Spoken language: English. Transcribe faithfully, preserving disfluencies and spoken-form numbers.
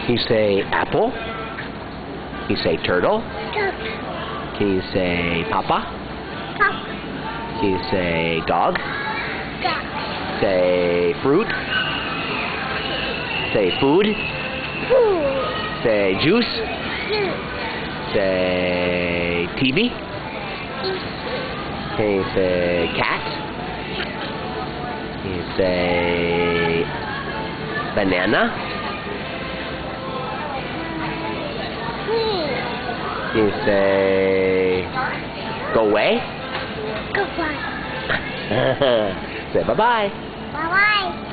Can you say apple? Can you say turtle? Duck. Can you say papa? Duck. Can you say dog? Duck. Say fruit? Say food? Food. Say juice? Juice. Say T V? Can you say cat? Can you say banana? Can you say go away? Goodbye. Say bye-bye. Bye-bye.